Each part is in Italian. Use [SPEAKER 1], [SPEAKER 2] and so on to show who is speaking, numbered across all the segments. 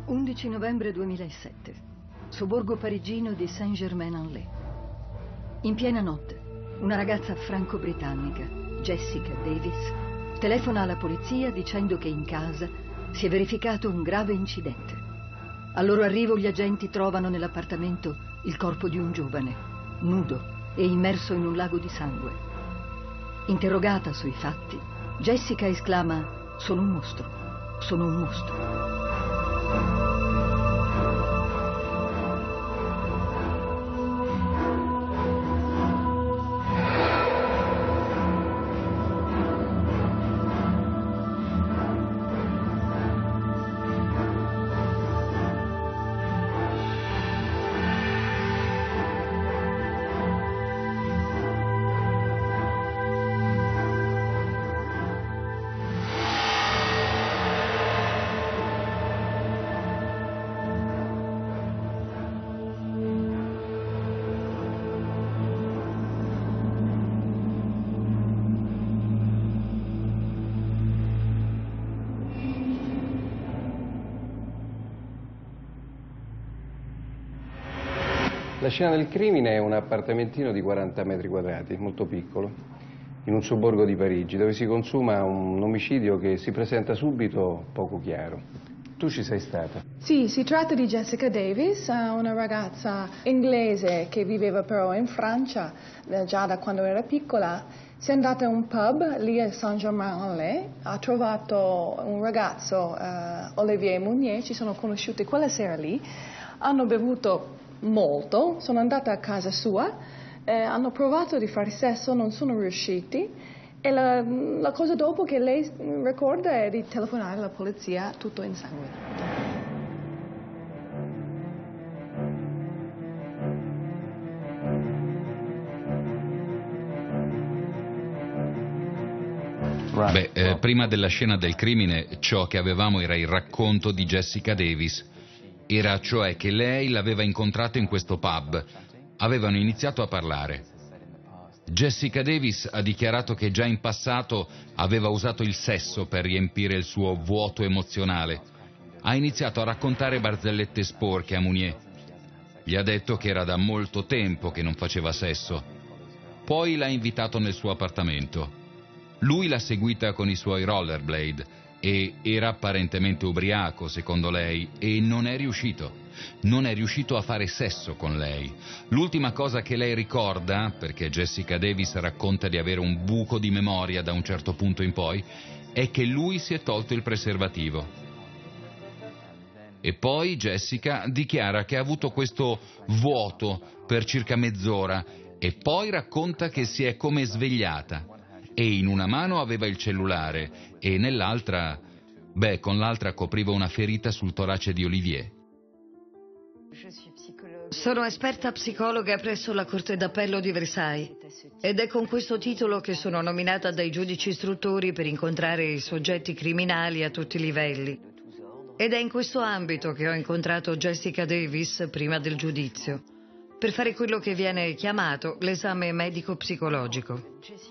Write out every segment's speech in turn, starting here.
[SPEAKER 1] 11 novembre 2007, sobborgo parigino di Saint-Germain-en-Laye. In piena notte, una ragazza franco-britannica, Jessica Davis, telefona alla polizia dicendo che in casa si è verificato un grave incidente. Al loro arrivo gli agenti trovano nell'appartamento il corpo di un giovane, nudo e immerso in un lago di sangue. Interrogata sui fatti, Jessica esclama: "Sono un mostro, sono un mostro".
[SPEAKER 2] La scena del crimine è un appartamentino di 40 metri quadrati, molto piccolo, in un sobborgo di Parigi, dove si consuma un omicidio che si presenta subito poco chiaro. Tu ci sei stata?
[SPEAKER 3] Sì, si tratta di Jessica Davis, una ragazza inglese che viveva però in Francia già da quando era piccola. Si è andata a un pub lì a Saint-Germain-en-Laye, ha trovato un ragazzo, Olivier Mounier, ci sono conosciuti quella sera lì, hanno bevuto molto, sono andata a casa sua, hanno provato di fare sesso, non sono riusciti e la cosa dopo che lei ricorda è di telefonare alla polizia tutto insanguinato.
[SPEAKER 4] Prima della scena del crimine ciò che avevamo era il racconto di Jessica Davis. Era cioè che lei l'aveva incontrato in questo pub. Avevano iniziato a parlare. Jessica Davis ha dichiarato che già in passato aveva usato il sesso per riempire il suo vuoto emozionale. Ha iniziato a raccontare barzellette sporche a Mounier. Gli ha detto che era da molto tempo che non faceva sesso. Poi l'ha invitato nel suo appartamento. Lui l'ha seguita con i suoi rollerblade e era apparentemente ubriaco, secondo lei, e non è riuscito. Non è riuscito a fare sesso con lei. L'ultima cosa che lei ricorda, perché Jessica Davis racconta di avere un buco di memoria da un certo punto in poi, è che lui si è tolto il preservativo. E poi Jessica dichiara che ha avuto questo vuoto per circa mezz'ora e poi racconta che si è come svegliata. E in una mano aveva il cellulare e nell'altra, con l'altra copriva una ferita sul torace di Olivier.
[SPEAKER 1] Sono esperta psicologa presso la Corte d'Appello di Versailles ed è con questo titolo che sono nominata dai giudici istruttori per incontrare i soggetti criminali a tutti i livelli. Ed è in questo ambito che ho incontrato Jessica Davis prima del giudizio, per fare quello che viene chiamato l'esame medico-psicologico.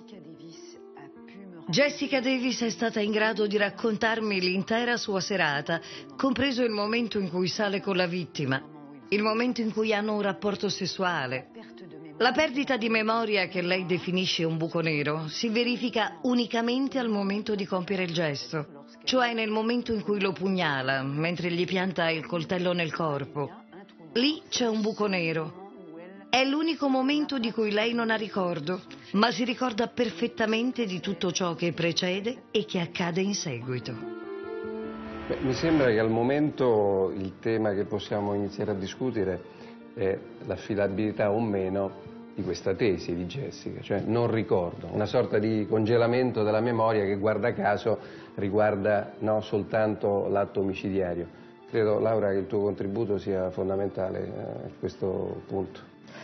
[SPEAKER 1] Jessica Davis è stata in grado di raccontarmi l'intera sua serata, compreso il momento in cui sale con la vittima, il momento in cui hanno un rapporto sessuale. La perdita di memoria che lei definisce un buco nero si verifica unicamente al momento di compiere il gesto, cioè nel momento in cui lo pugnala, mentre gli pianta il coltello nel corpo. Lì c'è un buco nero. È l'unico momento di cui lei non ha ricordo, ma si ricorda perfettamente di tutto ciò che precede e che accade in seguito.
[SPEAKER 2] Mi sembra che al momento il tema che possiamo iniziare a discutere è l'affidabilità o meno di questa tesi di Jessica, cioè non ricordo, una sorta di congelamento della memoria che guarda caso riguarda soltanto l'atto omicidiario. Credo, Laura, che il tuo contributo sia fondamentale a questo punto.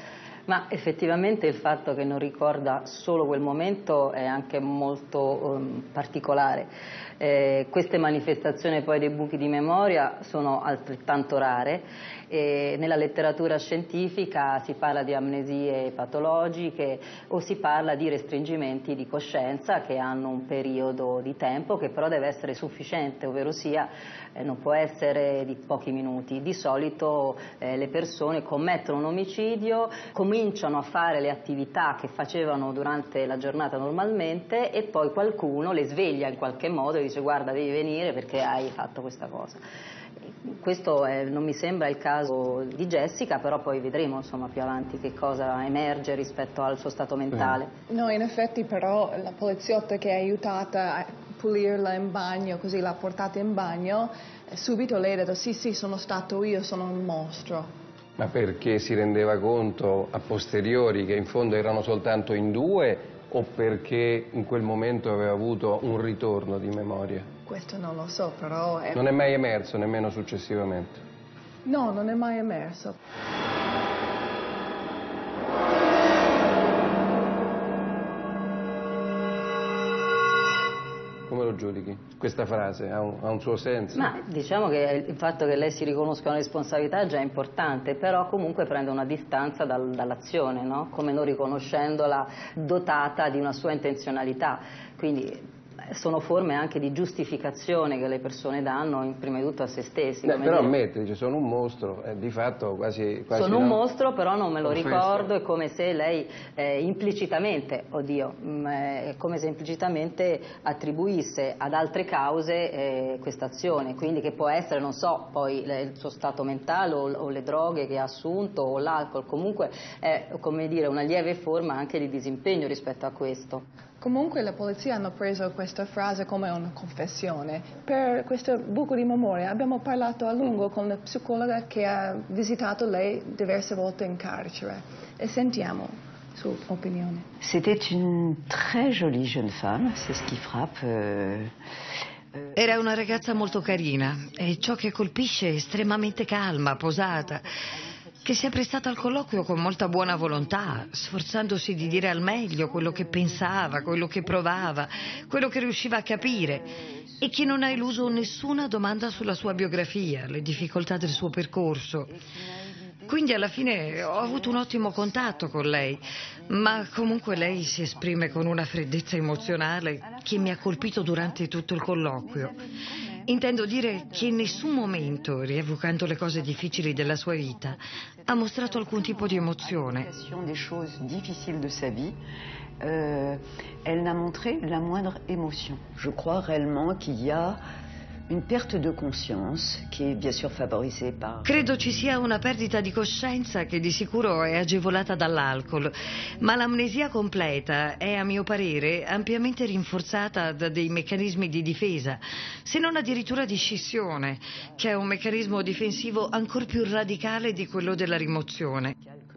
[SPEAKER 5] Ma effettivamente il fatto che non ricorda solo quel momento è anche molto particolare. Queste manifestazioni poi dei buchi di memoria sono altrettanto rare. Nella letteratura scientifica si parla di amnesie patologiche o si parla di restringimenti di coscienza che hanno un periodo di tempo che però deve essere sufficiente, ovvero sia non può essere di pochi minuti. Di solito le persone commettono un omicidio, cominciano a fare le attività che facevano durante la giornata normalmente e poi qualcuno le sveglia in qualche modo e dice guarda devi venire perché hai fatto questa cosa. Questo non mi sembra il caso di Jessica, però poi vedremo insomma più avanti che cosa emerge rispetto al suo stato mentale.
[SPEAKER 3] No, in effetti però la poliziotta che ha aiutata a pulirla in bagno, così l'ha portata in bagno, subito lei ha detto sì, sono stato io, sono un mostro.
[SPEAKER 2] Ma perché si rendeva conto a posteriori che in fondo erano soltanto in due o perché in quel momento aveva avuto un ritorno di memoria?
[SPEAKER 3] Questo non lo so, però...
[SPEAKER 2] Non è mai emerso, nemmeno successivamente?
[SPEAKER 3] No, non è mai emerso.
[SPEAKER 2] Come lo giudichi? Questa frase ha un suo senso?
[SPEAKER 5] Ma diciamo che il fatto che lei si riconosca una responsabilità è già importante, però comunque prende una distanza dall'azione, no? Come non riconoscendola dotata di una sua intenzionalità. Quindi sono forme anche di giustificazione che le persone danno prima di tutto a se stessi.
[SPEAKER 2] Però ammette, dice sono un mostro, di fatto quasi
[SPEAKER 5] sono un
[SPEAKER 2] no?
[SPEAKER 5] mostro, però non me lo ricordo, è come se lei implicitamente, è come se implicitamente attribuisse ad altre cause questa azione, quindi che può essere, non so, poi il suo stato mentale o le droghe che ha assunto o l'alcol, comunque è come dire una lieve forma anche di disimpegno rispetto a questo.
[SPEAKER 3] Comunque la polizia hanno preso questa frase come una confessione. Per questo buco di memoria abbiamo parlato a lungo con la psicologa che ha visitato lei diverse volte in carcere e sentiamo sua opinione.
[SPEAKER 6] C'était une très jolie jeune femme, c'est ce qui frappe.
[SPEAKER 1] Era una ragazza molto carina e ciò che colpisce è estremamente calma, posata, che si è prestata al colloquio con molta buona volontà, sforzandosi di dire al meglio quello che pensava, quello che provava, quello che riusciva a capire e che non ha eluso nessuna domanda sulla sua biografia, le difficoltà del suo percorso. Quindi alla fine ho avuto un ottimo contatto con lei, ma comunque lei si esprime con una freddezza emozionale che mi ha colpito durante tutto il colloquio. Intendo dire che in nessun momento, rievocando le cose difficili della sua vita, ha mostrato alcun tipo di emozione.
[SPEAKER 6] Des choses difficiles de sa vie, elle n'a montré la moindre émotion. Je crois réellement qu'il y a une perte de conscience qui est bien sûr favorisée par...
[SPEAKER 1] Credo ci sia una perdita di coscienza che di sicuro è agevolata dall'alcol, ma l'amnesia completa è, a mio parere, ampiamente rinforzata da dei meccanismi di difesa, se non addirittura di scissione, che è un meccanismo difensivo ancor più radicale di quello della rimozione.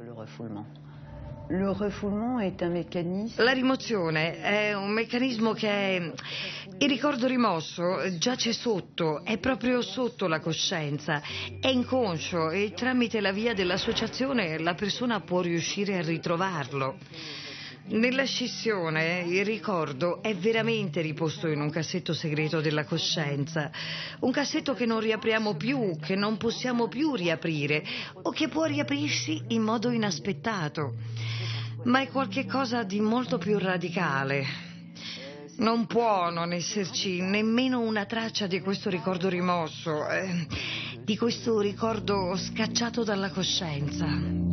[SPEAKER 6] Le refoulement est un mécanisme...
[SPEAKER 1] La rimozione è un meccanismo che è... Il ricordo rimosso giace sotto, è proprio sotto la coscienza, è inconscio e tramite la via dell'associazione la persona può riuscire a ritrovarlo. Nella scissione il ricordo è veramente riposto in un cassetto segreto della coscienza, un cassetto che non riapriamo più, che non possiamo più riaprire o che può riaprirsi in modo inaspettato. Ma è qualche cosa di molto più radicale. Non può non esserci nemmeno una traccia di questo ricordo rimosso, di questo ricordo scacciato dalla coscienza.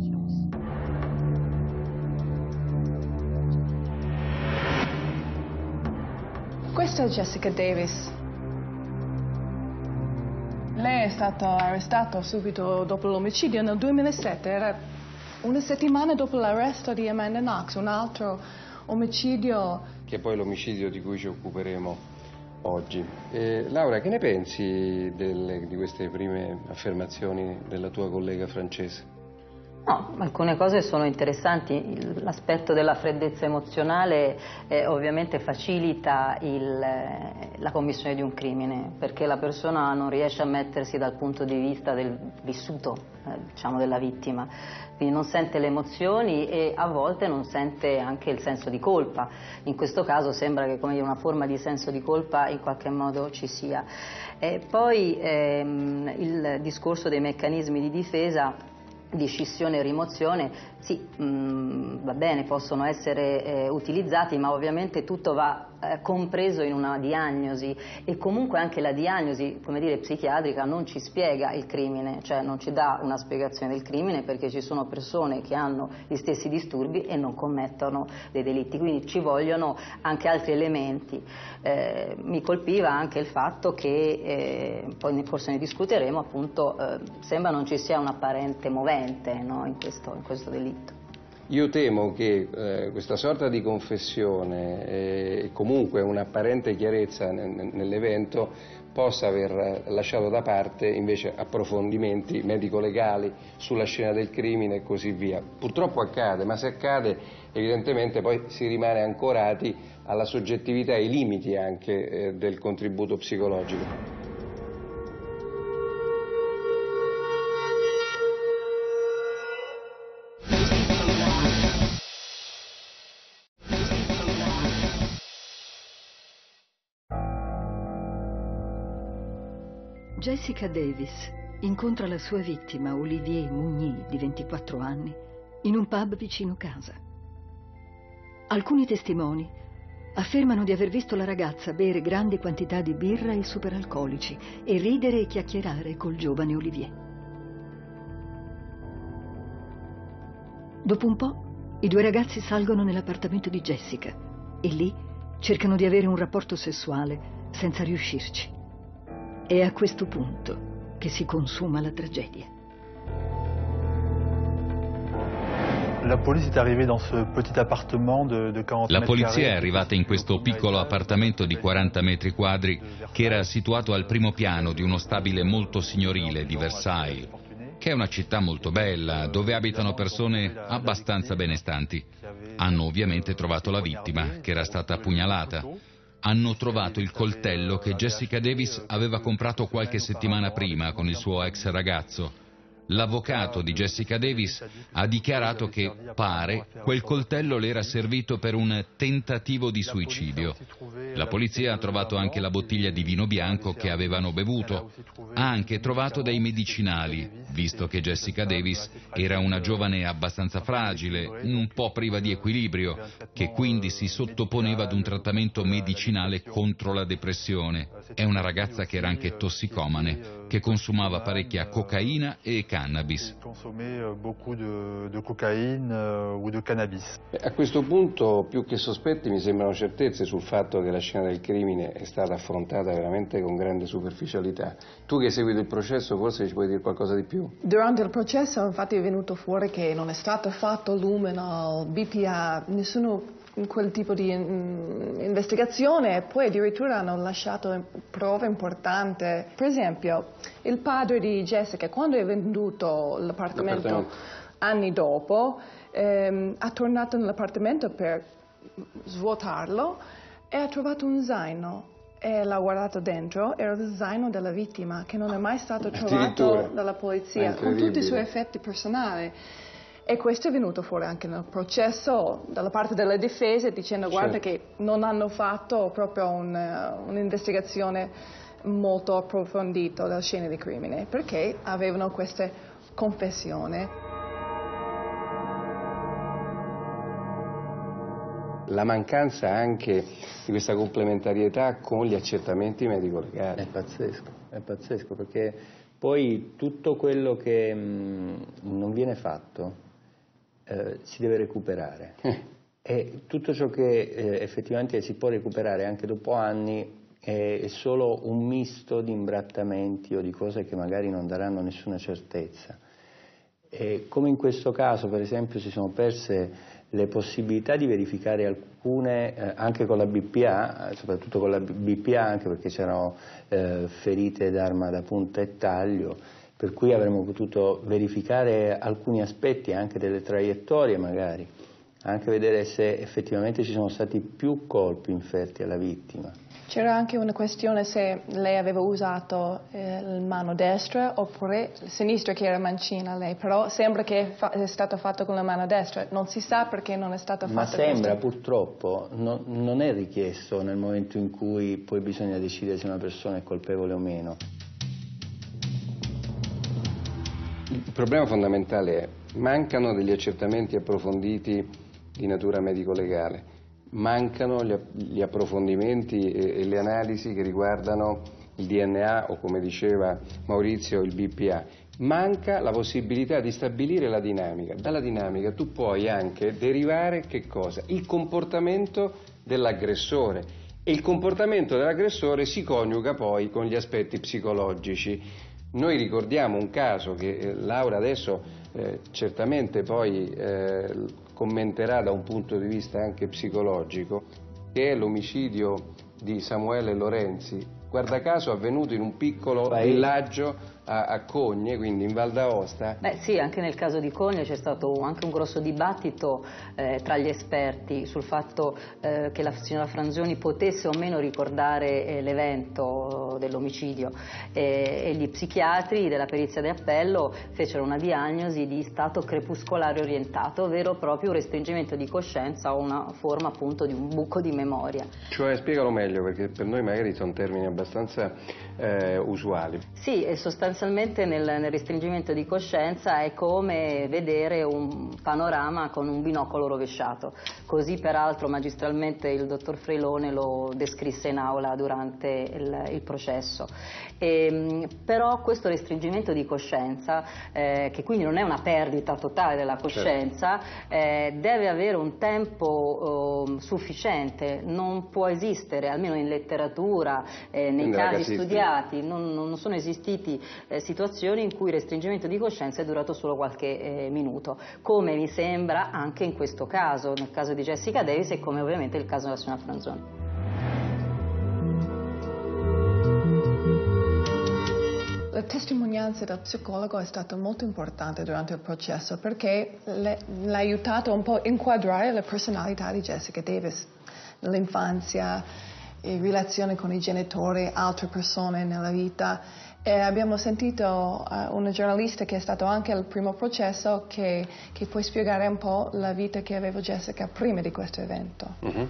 [SPEAKER 3] Questa è Jessica Davis. Lei è stato arrestato subito dopo l'omicidio nel 2007, era una settimana dopo l'arresto di Amanda Knox, un altro omicidio.
[SPEAKER 2] Che è poi l'omicidio di cui ci occuperemo oggi. Laura, che ne pensi di queste prime affermazioni della tua collega francese?
[SPEAKER 5] No, alcune cose sono interessanti. L'aspetto della freddezza emozionale ovviamente facilita la commissione di un crimine, perché la persona non riesce a mettersi dal punto di vista del vissuto, diciamo, della vittima, quindi non sente le emozioni e a volte non sente anche il senso di colpa. In questo caso sembra che, come dire, una forma di senso di colpa in qualche modo ci sia. Poi il discorso dei meccanismi di difesa, di scissione e rimozione, sì, va bene, possono essere utilizzati, ma ovviamente tutto va compreso in una diagnosi, e comunque anche la diagnosi, come dire, psichiatrica non ci spiega il crimine, cioè non ci dà una spiegazione del crimine, perché ci sono persone che hanno gli stessi disturbi e non commettono dei delitti, quindi ci vogliono anche altri elementi. Mi colpiva anche il fatto che, poi forse ne discuteremo, appunto, sembra non ci sia un apparente movente, no, in questo delitto.
[SPEAKER 2] Io temo che questa sorta di confessione e comunque un'apparente chiarezza nell'evento possa aver lasciato da parte invece approfondimenti medico-legali sulla scena del crimine e così via. Purtroppo accade, ma se accade evidentemente poi si rimane ancorati alla soggettività e ai limiti anche del contributo psicologico.
[SPEAKER 7] Jessica Davis incontra la sua vittima, Olivier Mougny, di 24 anni, in un pub vicino casa. Alcuni testimoni affermano di aver visto la ragazza bere grandi quantità di birra e superalcolici e ridere e chiacchierare col giovane Olivier. Dopo un po', i due ragazzi salgono nell'appartamento di Jessica e lì cercano di avere un rapporto sessuale senza riuscirci. È a questo punto che si consuma la tragedia.
[SPEAKER 8] La polizia
[SPEAKER 4] è arrivata in questo piccolo appartamento di 40 metri quadri che era situato al primo piano di uno stabile molto signorile di Versailles, che è una città molto bella, dove abitano persone abbastanza benestanti. Hanno ovviamente trovato la vittima, che era stata pugnalata. Hanno trovato il coltello che Jessica Davis aveva comprato qualche settimana prima con il suo ex ragazzo. L'avvocato di Jessica Davis ha dichiarato che, pare, quel coltello le era servito per un tentativo di suicidio. La polizia ha trovato anche la bottiglia di vino bianco che avevano bevuto. Ha anche trovato dei medicinali, visto che Jessica Davis era una giovane abbastanza fragile, un po' priva di equilibrio, che quindi si sottoponeva ad un trattamento medicinale contro la depressione. È una ragazza che era anche tossicomane, che consumava parecchia cocaina e cannabis.
[SPEAKER 2] A questo punto, più che sospetti, mi sembrano certezze sul fatto che la scena del crimine è stata affrontata veramente con grande superficialità. Tu che hai seguito il processo, forse ci puoi dire qualcosa di più?
[SPEAKER 3] Durante il processo infatti è venuto fuori che non è stato fatto luminal, BPA, nessuno in quel tipo di investigazione, e poi addirittura hanno lasciato prove importanti. Per esempio, il padre di Jessica, quando è venduto l'appartamento anni dopo, ha tornato nell'appartamento per svuotarlo e ha trovato un zaino e l'ha guardato dentro. Era lo zaino della vittima, che non è mai stato trovato dalla polizia, con tutti i suoi effetti personali. E questo è venuto fuori anche nel processo dalla parte della difesa, dicendo guarda che non hanno fatto proprio un'investigazione molto approfondita della scena di crimine, perché avevano queste confessioni.
[SPEAKER 2] La mancanza anche di questa complementarietà con gli accertamenti medico-legali.
[SPEAKER 9] È pazzesco, perché poi tutto quello che non viene fatto si deve recuperare e tutto ciò che effettivamente si può recuperare anche dopo anni è solo un misto di imbrattamenti o di cose che magari non daranno nessuna certezza. E come in questo caso, per esempio, si sono perse le possibilità di verificare alcune, anche con la BPA, soprattutto con la BPA, anche perché c'erano ferite d'arma da punta e taglio, per cui avremmo potuto verificare alcuni aspetti anche delle traiettorie magari, anche vedere se effettivamente ci sono stati più colpi inferti alla vittima.
[SPEAKER 3] C'era anche una questione se lei aveva usato la mano destra oppure la sinistra, che era mancina lei, però sembra che è stato fatto con la mano destra, non si sa perché non è stato fatto.
[SPEAKER 9] Ma sembra, purtroppo, non è richiesto nel momento in cui poi bisogna decidere se una persona è colpevole o meno.
[SPEAKER 2] Il problema fondamentale è: mancano degli accertamenti approfonditi di natura medico-legale, mancano gli approfondimenti e le analisi che riguardano il DNA o, come diceva Maurizio, il BPA. Manca la possibilità di stabilire la dinamica. Dalla dinamica tu puoi anche derivare che cosa? Il comportamento dell'aggressore, e il comportamento dell'aggressore si coniuga poi con gli aspetti psicologici. Noi ricordiamo un caso che Laura adesso certamente poi commenterà da un punto di vista anche psicologico, che è l'omicidio di Samuele Lorenzi, guarda caso avvenuto in un piccolo villaggio a Cogne, quindi in Val d'Aosta.
[SPEAKER 5] Beh sì, anche nel caso di Cogne c'è stato anche un grosso dibattito tra gli esperti sul fatto che la signora Franzoni potesse o meno ricordare l'evento dell'omicidio, e gli psichiatri della perizia di appello fecero una diagnosi di stato crepuscolare orientato, ovvero proprio un restringimento di coscienza o una forma appunto di un buco di memoria.
[SPEAKER 2] Cioè, spiegalo meglio, perché per noi magari sono termini abbastanza usuali.
[SPEAKER 5] Sì, e sostanzialmente nel restringimento di coscienza è come vedere un panorama con un binocolo rovesciato. Così peraltro magistralmente il dottor Freilone lo descrisse in aula durante il processo. Però questo restringimento di coscienza, che quindi non è una perdita totale della coscienza, deve avere un tempo sufficiente, non può esistere, almeno in letteratura, nei casi studiati, non sono esistiti situazioni in cui il restringimento di coscienza è durato solo qualche minuto, come mi sembra anche in questo caso, nel caso di Jessica Davis, e come ovviamente il caso della signora Franzoni.
[SPEAKER 3] La testimonianza del psicologo è stata molto importante durante il processo perché l'ha aiutato un po' a inquadrare la personalità di Jessica Davis nell'infanzia, in relazione con i genitori, altre persone nella vita. E abbiamo sentito una giornalista che è stato anche al primo processo che può spiegare un po' la vita che aveva Jessica prima di questo evento.
[SPEAKER 2] Mm-hmm.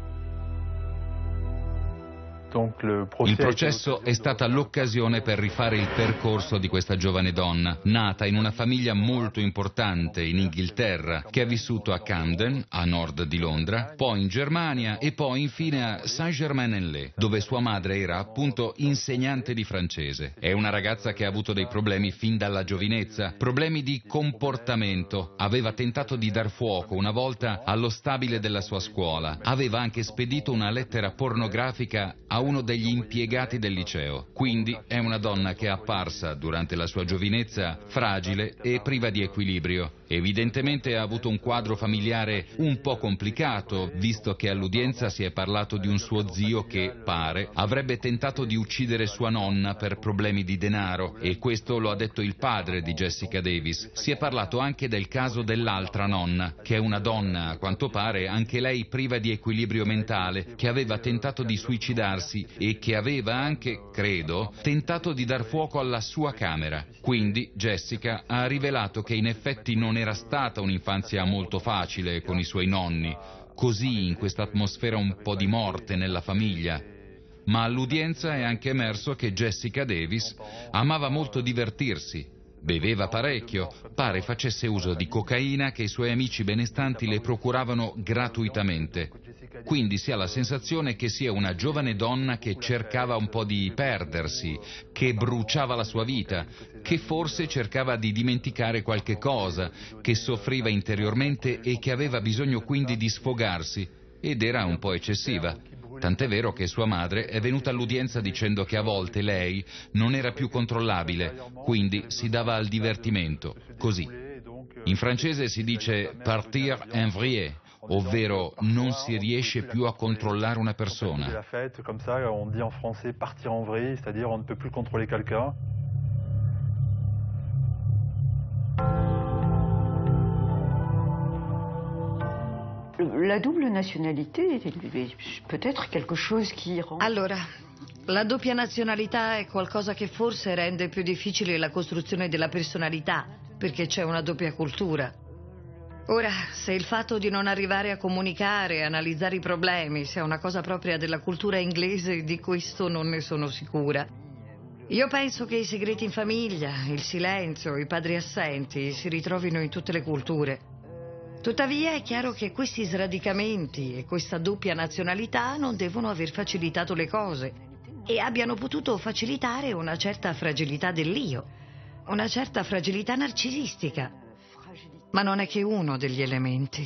[SPEAKER 4] Il processo è stata l'occasione per rifare il percorso di questa giovane donna, nata in una famiglia molto importante in Inghilterra, che ha vissuto a Camden, a nord di Londra, poi in Germania e poi infine a Saint-Germain-en-Laye, dove sua madre era appunto insegnante di francese. È una ragazza che ha avuto dei problemi fin dalla giovinezza, problemi di comportamento. Aveva tentato di dar fuoco una volta allo stabile della sua scuola. Aveva anche spedito una lettera pornografica a uno degli impiegati del liceo. Quindi è una donna che è apparsa durante la sua giovinezza fragile e priva di equilibrio. Evidentemente ha avuto un quadro familiare un po' complicato, visto che all'udienza si è parlato di un suo zio che, pare, avrebbe tentato di uccidere sua nonna per problemi di denaro, e questo lo ha detto il padre di Jessica Davis. Si è parlato anche del caso dell'altra nonna, che è una donna, a quanto pare, anche lei priva di equilibrio mentale, che aveva tentato di suicidarsi e che aveva anche, credo, tentato di dar fuoco alla sua camera. Quindi Jessica ha rivelato che in effetti non era stata un'infanzia molto facile con i suoi nonni, così in questa atmosfera un po' di morte nella famiglia. Ma all'udienza è anche emerso che Jessica Davis amava molto divertirsi, beveva parecchio, pare facesse uso di cocaina che i suoi amici benestanti le procuravano gratuitamente. Quindi si ha la sensazione che sia una giovane donna che cercava un po' di perdersi, che bruciava la sua vita, che forse cercava di dimenticare qualche cosa, che soffriva interiormente e che aveva bisogno quindi di sfogarsi, ed era un po' eccessiva. Tant'è vero che sua madre è venuta all'udienza dicendo che a volte lei non era più controllabile, quindi si dava al divertimento, così. In francese si dice partir en vrille, ovvero non si riesce più a controllare una persona.
[SPEAKER 6] La double nationalité peut-être quelque chose qui rend...
[SPEAKER 1] Allora, la doppia nazionalità è qualcosa che forse rende più difficile la costruzione della personalità, perché c'è una doppia cultura. Ora, se il fatto di non arrivare a comunicare e analizzare i problemi sia una cosa propria della cultura inglese, di questo non ne sono sicura. Io penso che i segreti in famiglia, il silenzio, i padri assenti si ritrovino in tutte le culture. Tuttavia è chiaro che questi sradicamenti e questa doppia nazionalità non devono aver facilitato le cose e abbiano potuto facilitare una certa fragilità dell'io, una certa fragilità narcisistica. Ma non è che uno degli elementi.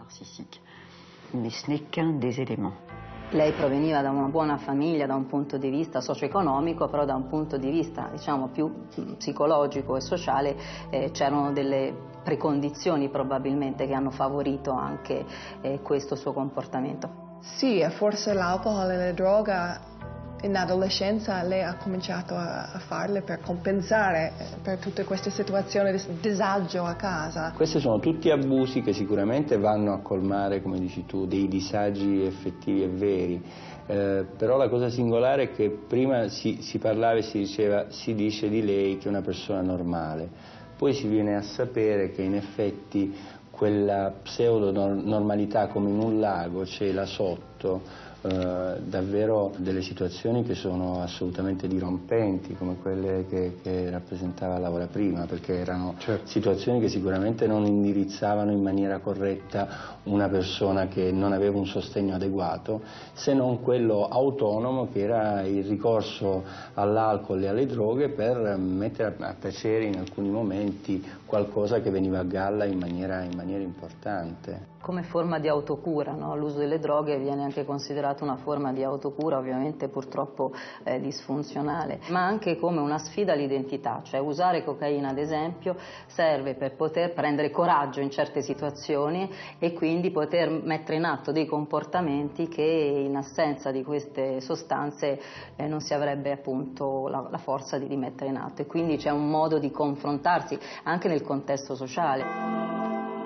[SPEAKER 6] Mais ce n'est qu'un des éléments.
[SPEAKER 5] Lei proveniva da una buona famiglia da un punto di vista socio-economico, però da un punto di vista, diciamo, più psicologico e sociale c'erano delle precondizioni probabilmente che hanno favorito anche questo suo comportamento.
[SPEAKER 3] Sì, e forse l'alcol e la droga in adolescenza lei ha cominciato a farle per compensare per tutte queste situazioni di disagio a casa.
[SPEAKER 9] Questi sono tutti abusi che sicuramente vanno a colmare, come dici tu, dei disagi effettivi e veri. Però la cosa singolare è che prima si parlava e si dice di lei che è una persona normale, poi si viene a sapere che in effetti quella pseudo normalità come in un lago c'è là sotto davvero delle situazioni che sono assolutamente dirompenti, come quelle che rappresentava Laura prima, perché erano situazioni che sicuramente non indirizzavano in maniera corretta una persona che non aveva un sostegno adeguato, se non quello autonomo che era il ricorso all'alcol e alle droghe per mettere a tacere in alcuni momenti qualcosa che veniva a galla in maniera importante.
[SPEAKER 5] Come forma di autocura, no? L'uso delle droghe viene anche considerato una forma di autocura, ovviamente purtroppo disfunzionale, ma anche come una sfida all'identità, cioè usare cocaina ad esempio serve per poter prendere coraggio in certe situazioni e quindi poter mettere in atto dei comportamenti che in assenza di queste sostanze non si avrebbe appunto la forza di rimettere in atto, e quindi c'è un modo di confrontarsi anche nel contesto sociale.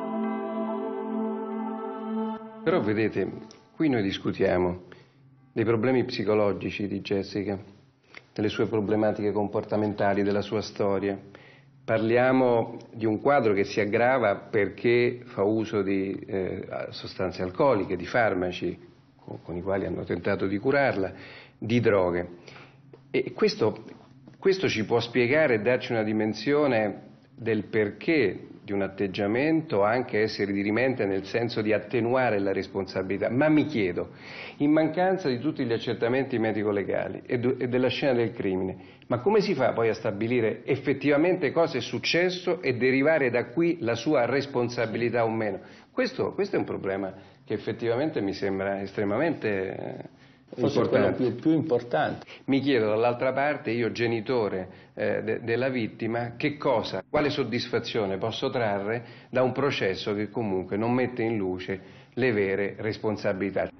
[SPEAKER 2] Però vedete, qui noi discutiamo dei problemi psicologici di Jessica, delle sue problematiche comportamentali, della sua storia. Parliamo di un quadro che si aggrava perché fa uso di sostanze alcoliche, di farmaci con i quali hanno tentato di curarla, di droghe. E questo ci può spiegare e darci una dimensione del perché di un atteggiamento anche essere dirimente nel senso di attenuare la responsabilità. Ma mi chiedo, in mancanza di tutti gli accertamenti medico-legali e della scena del crimine, ma come si fa poi a stabilire effettivamente cosa è successo e derivare da qui la sua responsabilità o meno? Questo è un problema che effettivamente mi sembra estremamente
[SPEAKER 9] forse quello più importante.
[SPEAKER 2] Mi chiedo dall'altra parte, io genitore della vittima, quale soddisfazione posso trarre da un processo che comunque non mette in luce le vere responsabilità.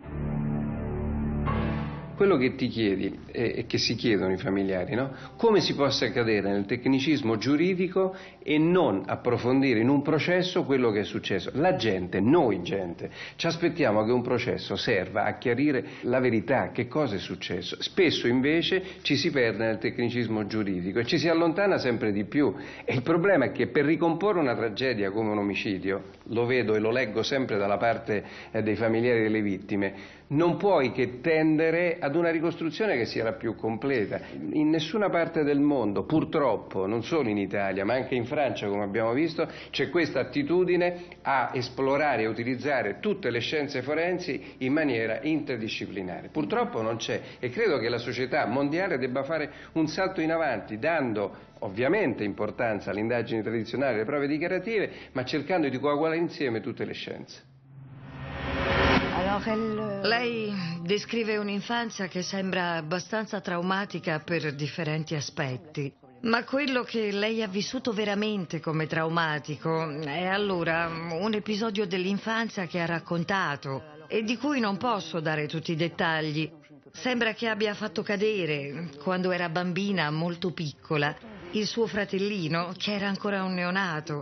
[SPEAKER 2] Quello che ti chiedi e che si chiedono i familiari, no? Come si possa cadere nel tecnicismo giuridico e non approfondire in un processo quello che è successo. La gente, noi gente, ci aspettiamo che un processo serva a chiarire la verità, che cosa è successo. Spesso invece ci si perde nel tecnicismo giuridico e ci si allontana sempre di più. E il problema è che per ricomporre una tragedia come un omicidio, lo vedo e lo leggo sempre dalla parte dei familiari delle vittime, non puoi che tendere ad una ricostruzione che sia la più completa. In nessuna parte del mondo, purtroppo, non solo in Italia, ma anche in Francia, come abbiamo visto, c'è questa attitudine a esplorare e utilizzare tutte le scienze forensi in maniera interdisciplinare. Purtroppo non c'è, e credo che la società mondiale debba fare un salto in avanti, dando ovviamente importanza alle indagini tradizionali, alle prove dichiarative, ma cercando di coagulare insieme tutte le scienze.
[SPEAKER 1] Lei descrive un'infanzia che sembra abbastanza traumatica per differenti aspetti, ma quello che lei ha vissuto veramente come traumatico è allora un episodio dell'infanzia che ha raccontato e di cui non posso dare tutti i dettagli. Sembra che abbia fatto cadere, quando era bambina molto piccola, il suo fratellino, che era ancora un neonato.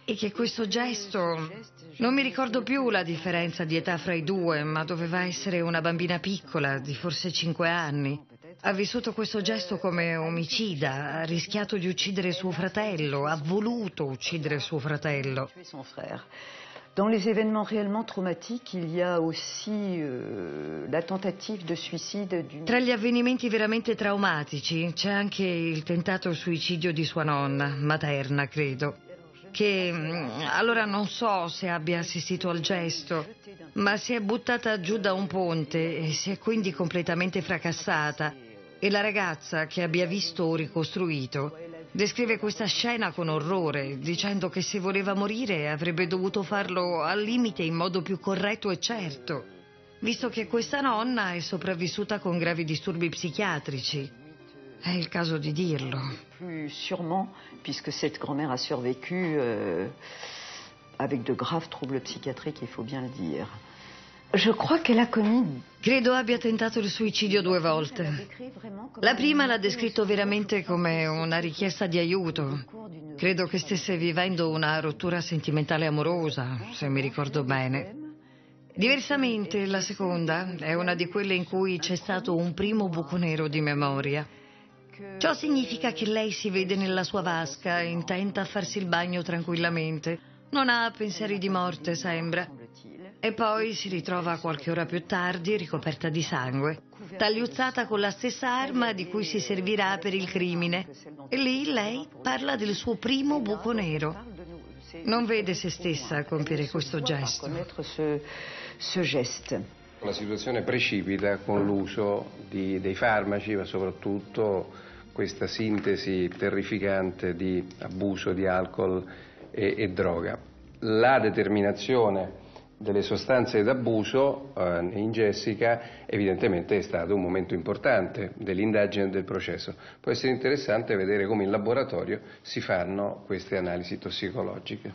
[SPEAKER 1] e che questo gesto, non mi ricordo più la differenza di età fra i due, ma doveva essere una bambina piccola, di forse 5 anni. Ha vissuto questo gesto come omicida, ha rischiato di uccidere suo fratello, ha voluto uccidere suo fratello.
[SPEAKER 6] Dans les événements réellement traumatiques, il y a aussi la tentative de suicide d'une...
[SPEAKER 1] Tra gli avvenimenti veramente traumatici c'è anche il tentato suicidio di sua nonna, materna credo, che allora non so se abbia assistito al gesto, ma si è buttata giù da un ponte e si è quindi completamente fracassata, e la ragazza che abbia visto o ricostruito descrive questa scena con orrore, dicendo che se voleva morire avrebbe dovuto farlo al limite in modo più corretto e certo, visto che questa nonna è sopravvissuta con gravi disturbi psichiatrici. È il caso di dirlo.
[SPEAKER 6] Plus sûrement, puisque cette grand-mère a survécu avec de graves troubles psychiatriques, il faut bien le dire. Je crois qu'elle a commis...
[SPEAKER 1] Credo abbia tentato il suicidio 2 volte. La prima l'ha descritto veramente come una richiesta di aiuto. Credo che stesse vivendo una rottura sentimentale amorosa, se mi ricordo bene. Diversamente, la seconda è una di quelle in cui c'è stato un primo buco nero di memoria. Ciò significa che lei si vede nella sua vasca, intenta a farsi il bagno tranquillamente. Non ha pensieri di morte, sembra. E poi si ritrova qualche ora più tardi ricoperta di sangue, tagliuzzata con la stessa arma di cui si servirà per il crimine. E lì lei parla del suo primo buco nero. Non vede se stessa compiere questo gesto.
[SPEAKER 2] La situazione precipita con l'uso dei farmaci, ma soprattutto questa sintesi terrificante di abuso di alcol e droga. La determinazione delle sostanze d'abuso in Jessica evidentemente è stato un momento importante dell'indagine e del processo. Può essere interessante vedere come in laboratorio si fanno queste analisi tossicologiche.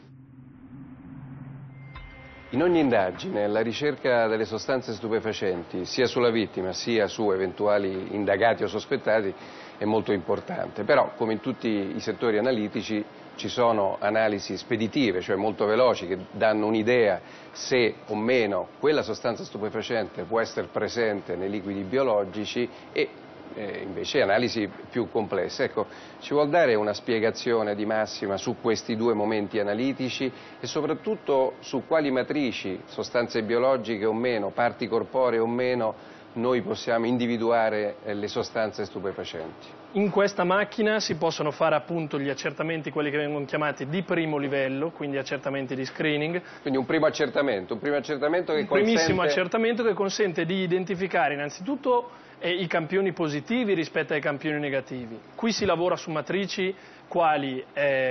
[SPEAKER 2] In ogni indagine la ricerca delle sostanze stupefacenti, sia sulla vittima sia su eventuali indagati o sospettati, è molto importante, però come in tutti i settori analitici ci sono analisi speditive, cioè molto veloci, che danno un'idea se o meno quella sostanza stupefacente può essere presente nei liquidi biologici, e invece analisi più complesse. Ecco, ci vuol dare una spiegazione di massima su questi due momenti analitici e soprattutto su quali matrici, sostanze biologiche o meno, parti corporee o meno, noi possiamo individuare le sostanze stupefacenti.
[SPEAKER 10] In questa macchina si possono fare appunto gli accertamenti, quelli che vengono chiamati di primo livello, quindi accertamenti di screening.
[SPEAKER 2] Quindi un primo accertamento che consente...
[SPEAKER 10] primissimo accertamento che consente di identificare innanzitutto i campioni positivi rispetto ai campioni negativi. Qui si lavora su matrici quali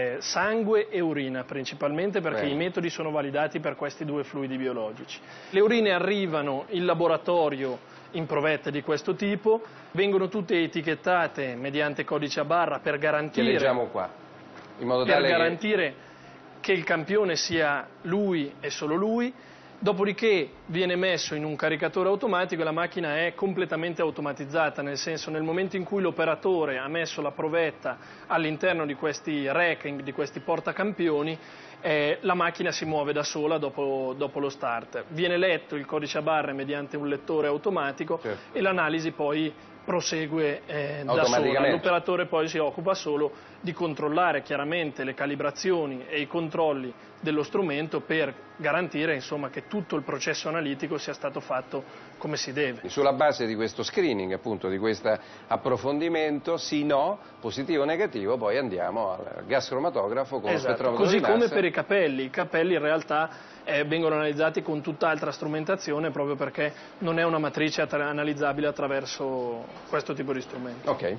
[SPEAKER 10] sangue e urina principalmente, perché i metodi sono validati per questi due fluidi biologici. Le urine arrivano in laboratorio in provette di questo tipo, vengono tutte etichettate mediante codice a barra per garantire,
[SPEAKER 2] che leggiamo qua, in modo
[SPEAKER 10] per
[SPEAKER 2] tale
[SPEAKER 10] garantire che il campione sia lui e solo lui. Dopodiché viene messo in un caricatore automatico e la macchina è completamente automatizzata, nel senso, nel momento in cui l'operatore ha messo la provetta all'interno di questi rack, di questi portacampioni, la macchina si muove da sola dopo lo start. Viene letto il codice a barre mediante un lettore automatico, certo, e l'analisi poi prosegue da sola. L'operatore poi si occupa solo di controllare chiaramente le calibrazioni e i controlli dello strumento per garantire, insomma, che tutto il processo analitico sia stato fatto come si deve.
[SPEAKER 2] Sulla base di questo screening, appunto, di questo approfondimento, sì, no, positivo o negativo, poi andiamo al gas cromatografo con lo spettrometro
[SPEAKER 10] così
[SPEAKER 2] di massa.
[SPEAKER 10] Come per i capelli in realtà vengono analizzati con tutt'altra strumentazione, proprio perché non è una matrice analizzabile attraverso questo tipo di strumento.
[SPEAKER 2] Ok.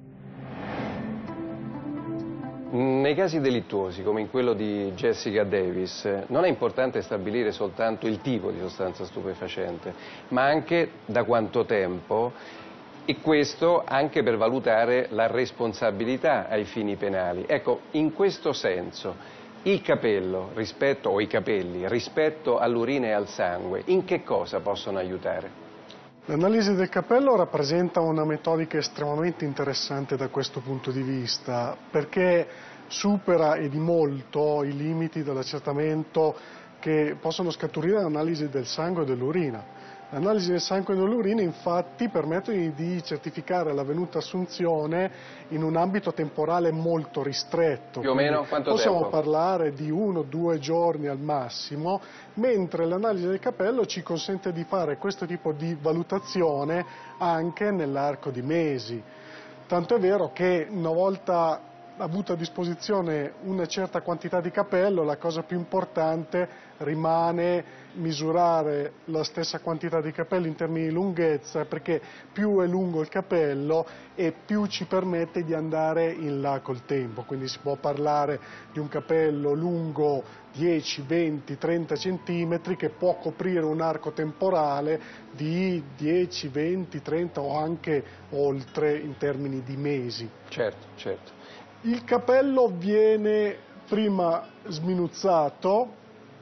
[SPEAKER 2] Nei casi delittuosi, come in quello di Jessica Davis, non è importante stabilire soltanto il tipo di sostanza stupefacente, ma anche da quanto tempo, e questo anche per valutare la responsabilità ai fini penali. Ecco, in questo senso, il capello o i capelli rispetto all'urina e al sangue, in che cosa possono aiutare?
[SPEAKER 11] L'analisi del capello rappresenta una metodica estremamente interessante da questo punto di vista, perché supera e di molto i limiti dell'accertamento che possono scaturire l'analisi del sangue e dell'urina. L'analisi del sangue e dell'urina infatti permettono di certificare l'avvenuta assunzione in un ambito temporale molto ristretto.
[SPEAKER 2] Più o meno quanto
[SPEAKER 11] possiamo
[SPEAKER 2] tempo?
[SPEAKER 11] parlare di 1 o 2 giorni al massimo, mentre l'analisi del capello ci consente di fare questo tipo di valutazione anche nell'arco di mesi. Tanto è vero che una volta avuto a disposizione una certa quantità di capello, la cosa più importante rimane misurare la stessa quantità di capello in termini di lunghezza, perché più è lungo il capello e più ci permette di andare in là col tempo. Quindi si può parlare di un capello lungo 10, 20, 30 centimetri che può coprire un arco temporale di 10, 20, 30 o anche oltre in termini di mesi.
[SPEAKER 2] Certo, certo.
[SPEAKER 11] Il capello viene prima sminuzzato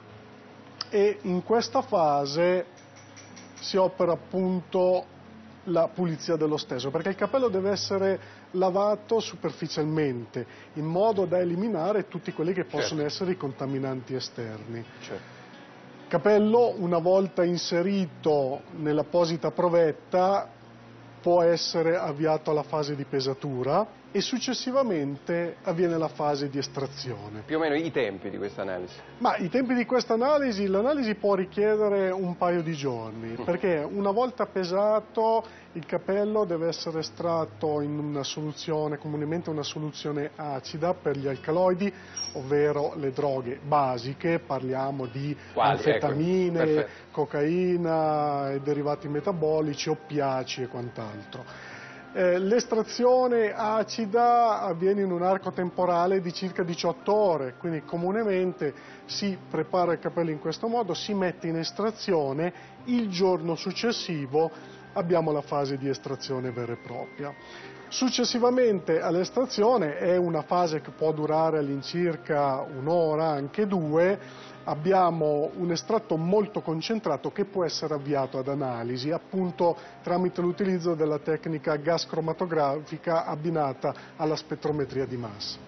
[SPEAKER 11] e in questa fase si opera appunto la pulizia dello stesso, perché il capello deve essere lavato superficialmente in modo da eliminare tutti quelli che possono essere i contaminanti esterni. Il capello, una volta inserito nell'apposita provetta, può essere avviato alla fase di pesatura e successivamente avviene la fase di estrazione.
[SPEAKER 2] Più o meno i tempi di questa analisi?
[SPEAKER 11] Ma i tempi di questa analisi, l'analisi può richiedere un paio di giorni, perché una volta pesato il capello deve essere estratto in una soluzione, comunemente una soluzione acida per gli alcaloidi, ovvero le droghe basiche, parliamo di anfetamine, cocaina e derivati metabolici, oppiaci e quant'altro. L'estrazione acida avviene in un arco temporale di circa 18 ore, quindi comunemente si prepara il capello in questo modo, si mette in estrazione, il giorno successivo abbiamo la fase di estrazione vera e propria. Successivamente all'estrazione, è una fase che può durare all'incirca un'ora, anche 2, abbiamo un estratto molto concentrato che può essere avviato ad analisi appunto tramite l'utilizzo della tecnica gas cromatografica abbinata alla spettrometria di massa.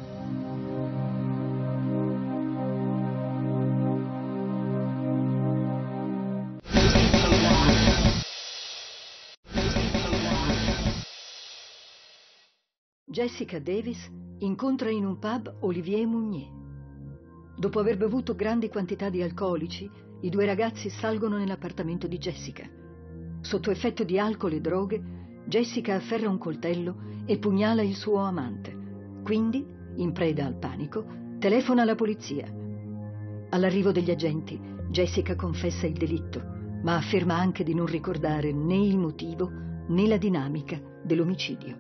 [SPEAKER 7] Jessica Davis incontra in un pub Olivier Mounier. Dopo aver bevuto grandi quantità di alcolici, i due ragazzi salgono nell'appartamento di Jessica. Sotto effetto di alcol e droghe, Jessica afferra un coltello e pugnala il suo amante. Quindi, in preda al panico, telefona alla polizia. All'arrivo degli agenti, Jessica confessa il delitto, ma afferma anche di non ricordare né il motivo né la dinamica dell'omicidio.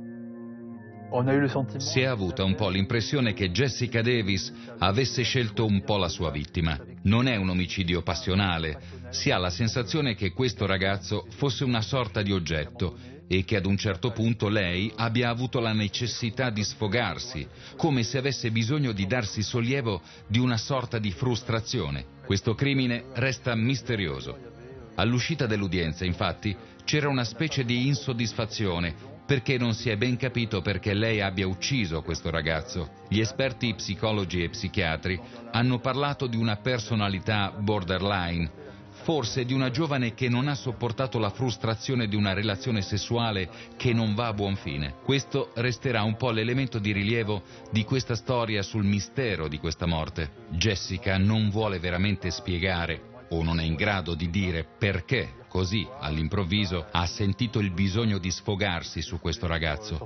[SPEAKER 4] Si è avuta un po' l'impressione che Jessica Davis avesse scelto un po' la sua vittima. Non è un omicidio passionale, si ha la sensazione che questo ragazzo fosse una sorta di oggetto e che ad un certo punto lei abbia avuto la necessità di sfogarsi, come se avesse bisogno di darsi sollievo di una sorta di frustrazione. Questo crimine resta misterioso. All'uscita dell'udienza, infatti, c'era una specie di insoddisfazione perché non si è ben capito perché lei abbia ucciso questo ragazzo. Gli esperti psicologi e psichiatri hanno parlato di una personalità borderline, forse di una giovane che non ha sopportato la frustrazione di una relazione sessuale che non va a buon fine. Questo resterà un po' l'elemento di rilievo di questa storia sul mistero di questa morte. Jessica non vuole veramente spiegare o non è in grado di dire perché così, all'improvviso, ha sentito il bisogno di sfogarsi su questo ragazzo.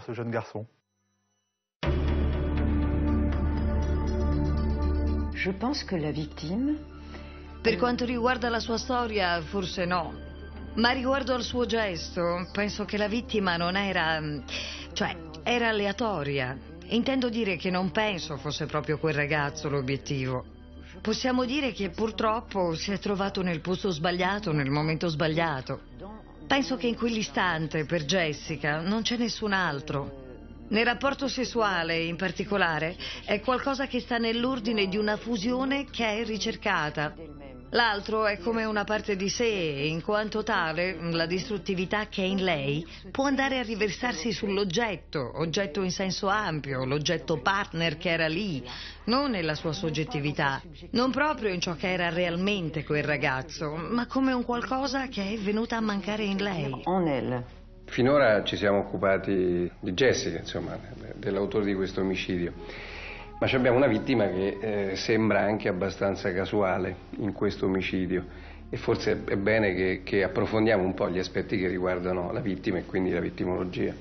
[SPEAKER 6] Je pense que la victime...
[SPEAKER 1] Per quanto riguarda la sua storia, forse no. Ma riguardo al suo gesto, penso che la vittima non era... cioè, era aleatoria. Intendo dire che non penso fosse proprio quel ragazzo l'obiettivo. Possiamo dire che purtroppo si è trovato nel posto sbagliato, nel momento sbagliato. Penso che in quell'istante, per Jessica, non c'è nessun altro. Nel rapporto sessuale, in particolare, è qualcosa che sta nell'ordine di una fusione che è ricercata. L'altro è come una parte di sé e, in quanto tale, la distruttività che è in lei può andare a riversarsi sull'oggetto, oggetto in senso ampio, l'oggetto partner che era lì, non nella sua soggettività, non proprio in ciò che era realmente quel ragazzo, ma come un qualcosa che è venuta a mancare in lei.
[SPEAKER 2] Finora ci siamo occupati di Jessica, insomma, dell'autore di questo omicidio, ma abbiamo una vittima che sembra anche abbastanza casuale in questo omicidio e forse è bene che approfondiamo un po' gli aspetti che riguardano la vittima e quindi la vittimologia.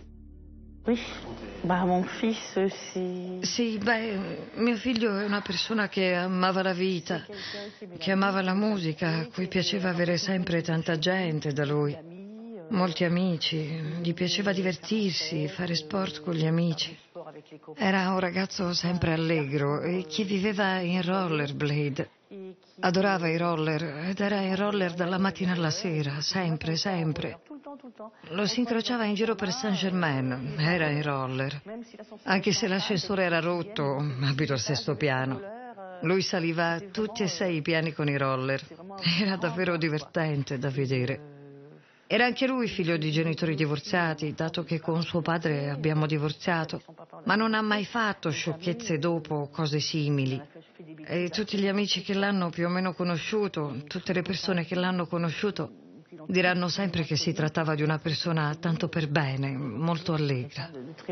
[SPEAKER 1] Sì, mio figlio è una persona che amava la vita, che amava la musica, a cui piaceva avere sempre tanta gente da lui. Molti amici, gli piaceva divertirsi, fare sport con gli amici. Era un ragazzo sempre allegro e che viveva in rollerblade. Adorava i roller ed era in roller dalla mattina alla sera, sempre, sempre. Lo si incrociava in giro per Saint-Germain, era in roller. Anche se l'ascensore era rotto, abito al 6° piano. Lui saliva tutti e 6 i piani con i roller. Era davvero divertente da vedere. Era anche lui figlio di genitori divorziati, dato che con suo padre abbiamo divorziato, ma non ha mai fatto sciocchezze dopo, cose simili. E tutti gli amici che l'hanno più o meno conosciuto, tutte le persone che l'hanno conosciuto, diranno sempre che si trattava di una persona tanto per bene, molto allegra.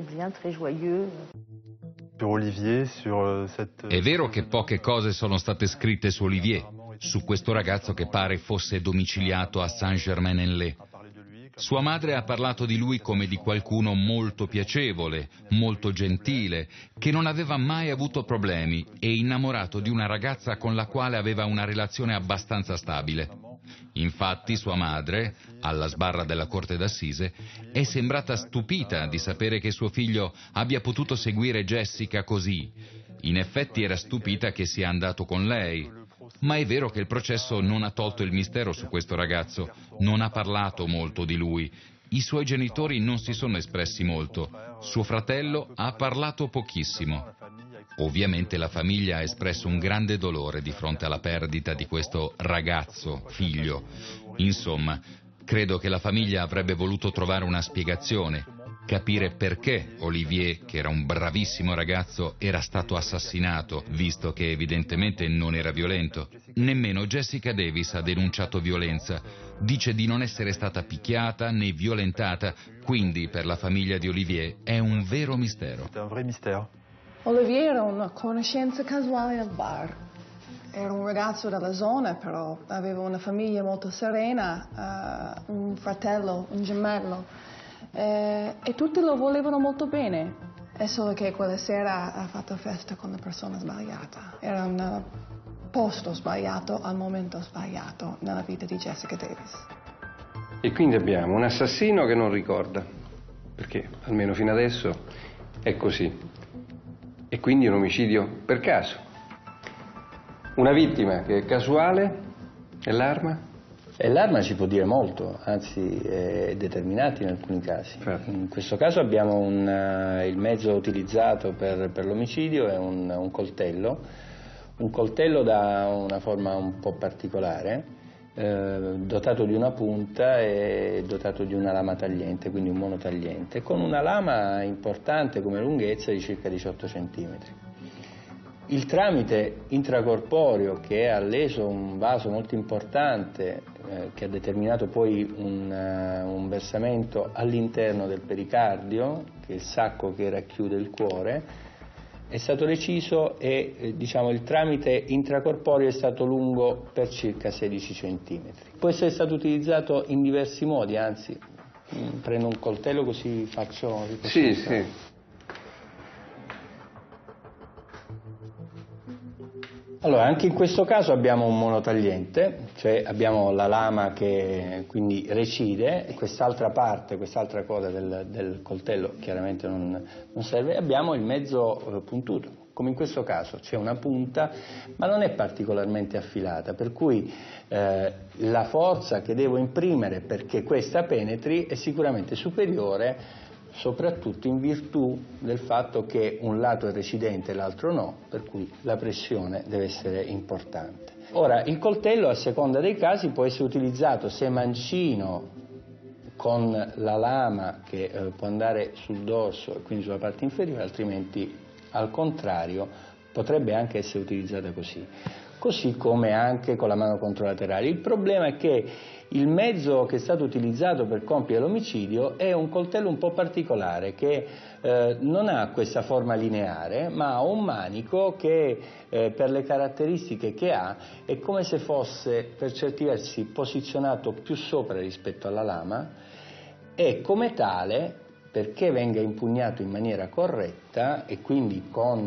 [SPEAKER 4] È vero che poche cose sono state scritte su Olivier, su questo ragazzo che pare fosse domiciliato a Saint-Germain-en-Laye. Sua madre ha parlato di lui come di qualcuno molto piacevole, molto gentile, che non aveva mai avuto problemi e innamorato di una ragazza con la quale aveva una relazione abbastanza stabile. Infatti sua madre, alla sbarra della corte d'assise, è sembrata stupita di sapere che suo figlio abbia potuto seguire Jessica così. In effetti era stupita che sia andato con lei. Ma è vero che il processo non ha tolto il mistero su questo ragazzo, non ha parlato molto di lui. I suoi genitori non si sono espressi molto, suo fratello ha parlato pochissimo. Ovviamente la famiglia ha espresso un grande dolore di fronte alla perdita di questo ragazzo, figlio. Insomma, credo che la famiglia avrebbe voluto trovare una spiegazione, capire perché Olivier, che era un bravissimo ragazzo, era stato assassinato, visto che evidentemente non era violento. Nemmeno Jessica Davis ha denunciato violenza. Dice di non essere stata picchiata né violentata, quindi per la famiglia di Olivier è un vero mistero.
[SPEAKER 3] Olivier era una conoscenza casuale al bar. Era un ragazzo della zona, però aveva una famiglia molto serena, un fratello, un gemello. E tutti lo volevano molto bene, è solo che quella sera ha fatto festa con la persona sbagliata. Era un posto sbagliato al momento sbagliato nella vita di Jessica Davis.
[SPEAKER 2] E quindi abbiamo un assassino che non ricorda, perché almeno fino adesso è così, e quindi un omicidio per caso. Una vittima che è casuale, e l'arma?
[SPEAKER 9] E l'arma ci può dire molto, anzi è determinante in alcuni casi. In questo caso abbiamo il mezzo utilizzato per l'omicidio è un coltello da una forma un po' particolare, dotato di una punta e dotato di una lama tagliente, quindi un monotagliente, con una lama importante come lunghezza di circa 18 cm. Il tramite intracorporeo che ha leso un vaso molto importante, che ha determinato poi un versamento all'interno del pericardio, che è il sacco che racchiude il cuore, è stato reciso e il tramite intracorporeo è stato lungo per circa 16 cm. Può essere stato utilizzato in diversi modi, anzi prendo un coltello così faccio...
[SPEAKER 2] Sì.
[SPEAKER 9] Allora, anche in questo caso abbiamo un monotagliente, cioè abbiamo la lama che quindi recide, e quest'altra parte, quest'altra coda del coltello chiaramente non serve, e abbiamo il mezzo puntuto. Come in questo caso c'è una punta, ma non è particolarmente affilata, per cui la forza che devo imprimere perché questa penetri è sicuramente superiore soprattutto in virtù del fatto che un lato è recidente e l'altro no, per cui la pressione deve essere importante. Ora, il coltello a seconda dei casi può essere utilizzato se mancino con la lama che può andare sul dorso e quindi sulla parte inferiore, altrimenti al contrario potrebbe anche essere utilizzata così come anche con la mano controlaterale. Il problema è che il mezzo che è stato utilizzato per compiere l'omicidio è un coltello un po' particolare che non ha questa forma lineare, ma ha un manico che per le caratteristiche che ha è come se fosse per certi versi posizionato più sopra rispetto alla lama, e come tale, perché venga impugnato in maniera corretta e quindi con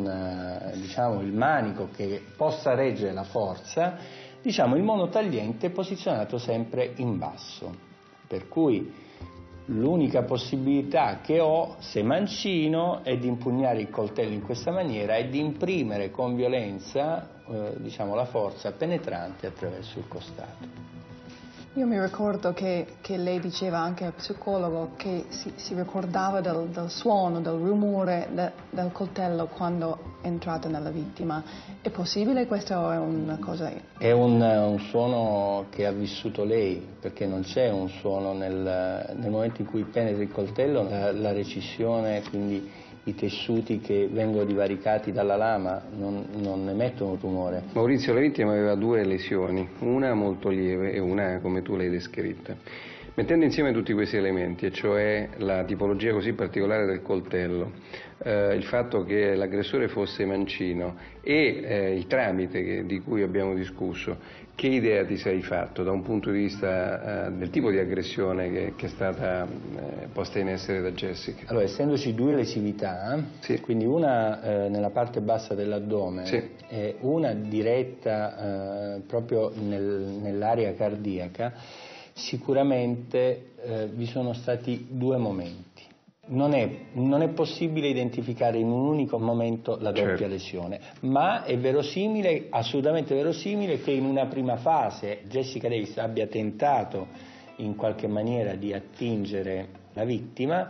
[SPEAKER 9] il manico che possa reggere la forza, il monotagliente è posizionato sempre in basso, per cui l'unica possibilità che ho, se mancino, è di impugnare il coltello in questa maniera e di imprimere con violenza la forza penetrante attraverso il costato.
[SPEAKER 3] Io mi ricordo che lei diceva anche al psicologo che si ricordava del suono, del rumore del coltello quando è entrato nella vittima. È possibile questo o è una cosa?
[SPEAKER 9] È un suono che ha vissuto lei, perché non c'è un suono nel momento in cui penetra il coltello, la recisione, quindi i tessuti che vengono divaricati dalla lama non emettono rumore.
[SPEAKER 2] Maurizio, la vittima aveva 2 lesioni, una molto lieve e una come tu l'hai descritta. Mettendo insieme tutti questi elementi, e cioè la tipologia così particolare del coltello, il fatto che l'aggressore fosse mancino e il tramite di cui abbiamo discusso, che idea ti sei fatto da un punto di vista del tipo di aggressione che è stata posta in essere da Jessica?
[SPEAKER 9] Allora, essendoci 2 lesività, sì, quindi una nella parte bassa dell'addome, sì, e una diretta proprio nell'area cardiaca, sicuramente vi sono stati 2 momenti. Non è possibile identificare in un unico momento la doppia lesione, ma è verosimile, assolutamente verosimile, che in una prima fase Jessica Davis abbia tentato in qualche maniera di attingere la vittima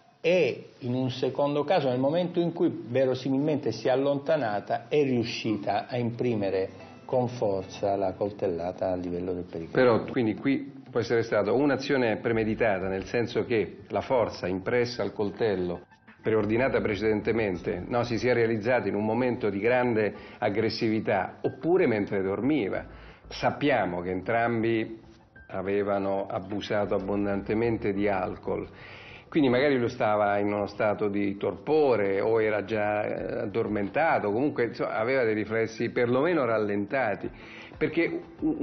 [SPEAKER 9] e in un secondo caso, nel momento in cui verosimilmente si è allontanata, è riuscita a imprimere con forza la coltellata a livello del pericolo.
[SPEAKER 2] Però quindi qui può essere stata un'azione premeditata, nel senso che la forza impressa al coltello, preordinata precedentemente, si sia realizzata in un momento di grande aggressività, oppure mentre dormiva. Sappiamo che entrambi avevano abusato abbondantemente di alcol, quindi magari lui stava in uno stato di torpore o era già addormentato, comunque aveva dei riflessi perlomeno rallentati. Perché